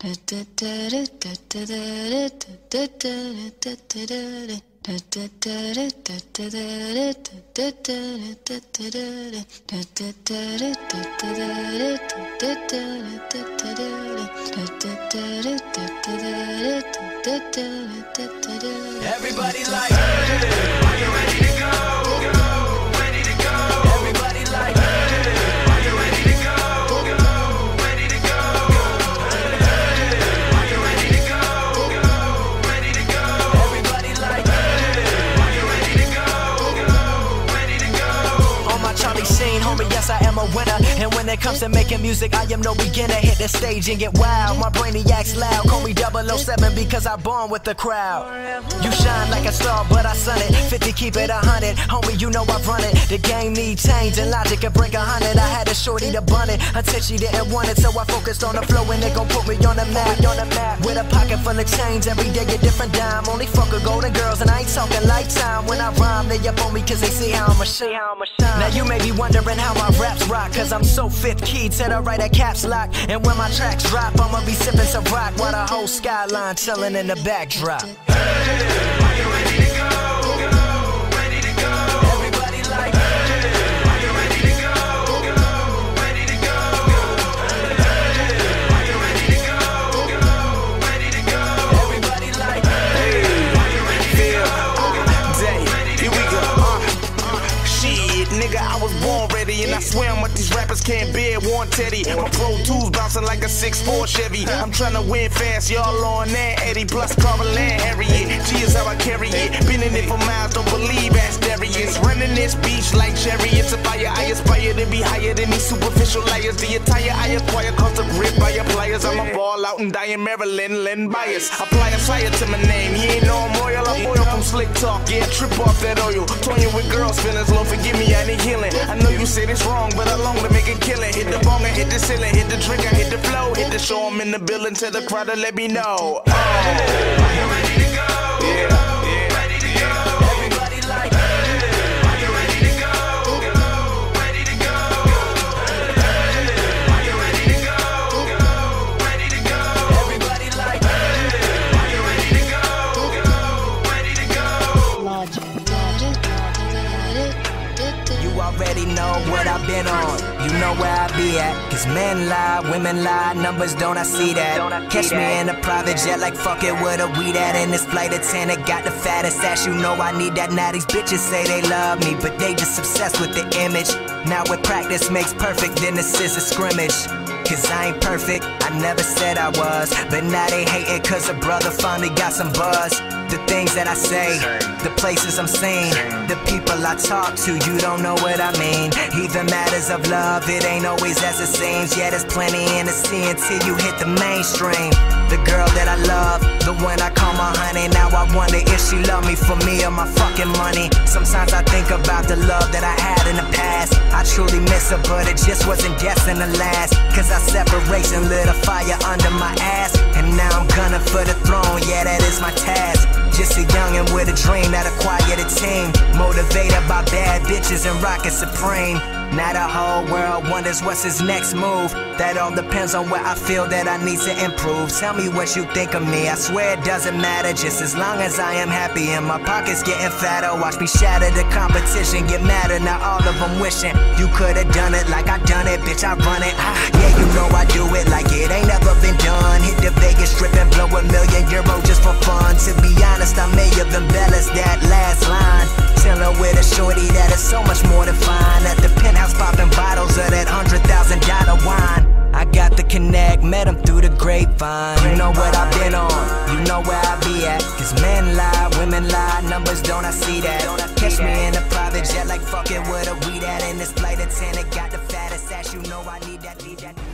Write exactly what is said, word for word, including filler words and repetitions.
Everybody like, hey, are you ready to go? Go, ready to go. Everybody like, hey, are you ready to go? Go, ready to go. Hey, are you ready to go? Go, ready to go. Everybody like, hey, are you ready to go? Go, ready to go. On my Charlie Sheen, homie, yes I am a winner. And when it comes to making music, I am no beginner. Hit the stage and get wild. My brainiac's loud. Call me double oh seven because I born with the crowd. You shine like a star, but I sun it. fifty, keep it a hundred. Homie, you know I run it. The game need change and logic can break a hundred. I had a shorty to bun it until she didn't want it. So I focused on the flow and it gon' put me on the map. On the map. With a pocket full of change, every day a different dime. Only fuck with golden girls and I ain't talking lifetime. When I rhyme, they up on me cause they see how I'm a shine. Now you may be wondering how my raps rock, cause I'm so fifth key to the right at caps lock. And when my tracks drop, I'ma be sipping some rock while the whole skyline chilling in the backdrop. Hey, are you ready to go? Go, ready to go. Everybody like, hey, are you ready to go? Go, ready to go. Hey, are you ready to go? Go, ready to go. Everybody like, hey, are you ready to go? Day, here we go. Uh, uh, shit, nigga, I was born ready, and I swear what these rappers can't bear. Warren Teddy, my Pro Tools bouncing like a six four Chevy. I'm tryna win fast, y'all on that Eddie plus Carvel and Harriet. G is how I carry it. Been in it for miles, don't believe ask Darius. Running this beach like chariots of fire. I aspire to be higher than these superficial layers. The attire I acquire cost a grip by your players. I'm a ball out and die in Maryland, Len bias. Apply a fire to my name. You ain't know I'm royal. I'm oil from slick talk. Yeah, trip off that oil. Toying with girls' feelings. Lord, forgive me, I need healing. I know you say this wrong, but I long to make a killing. Hit the bong and hit the ceiling, hit the trigger, hit the flow, hit the show. I'm in the building, tell the crowd to let me know. Oh. Hey, are you ready to go? Yeah, yeah. Ready to go. Everybody like, hey, are you ready to go? Go, ready to go. Hey, are you ready to go? Go, ready to go. Everybody like, hey, are you ready to go? Go, ready to go. You already know what I've been on. You know where I be at. Cause men lie, women lie, numbers don't I see that. Catch me in a private jet like fuck it with a weed at. In this flight attendant got the fattest ass. You know I need that. Now these bitches say they love me, but they just obsessed with the image. Now with practice makes perfect, then this is a scrimmage. Cause I ain't perfect, I never said I was. But now they hating cause a brother finally got some buzz. The things that I say, the places I'm seen, the people I talk to, you don't know what I mean. Even matters of love, it ain't always as it seems. Yeah, there's plenty in the sea until you hit the mainstream. The girl that I love, the one I call my honey. Now I wonder if she love me for me or my fucking money. Sometimes I think about the love that I had in the past. I truly miss her, but it just wasn't destined to last. Cause our separation lit a fire under my ass. And now I'm gunning for the throne, yeah, that is my task. Just a youngin' with a dream that acquired a team. Motivated by bad bitches and rockin' supreme. Now the whole world wonders what's his next move. That all depends on where I feel that I need to improve. Tell me what you think of me, I swear it doesn't matter. Just as long as I am happy and my pockets getting fatter. Watch me shatter the competition, get madder. Now all of them wishing you could've done it like I done it. Bitch, I run it, yeah, you know I do it like it ain't never been done. Hit the Vegas Strip and blow a million euro just for fun. To be honest, I may have embellished that last line. Chillin' with a shorty that is so much more than fine. At the penthouse popping bottles of that hundred thousand dollar wine. I got the connect, met him through the grapevine. You know what I've been on, you know where I be at. Cause men lie, women lie, numbers don't I see that. Catch me in a private jet like fuck it with a weed at. In this flight attendant got the fattest ass, you know I need that, need that.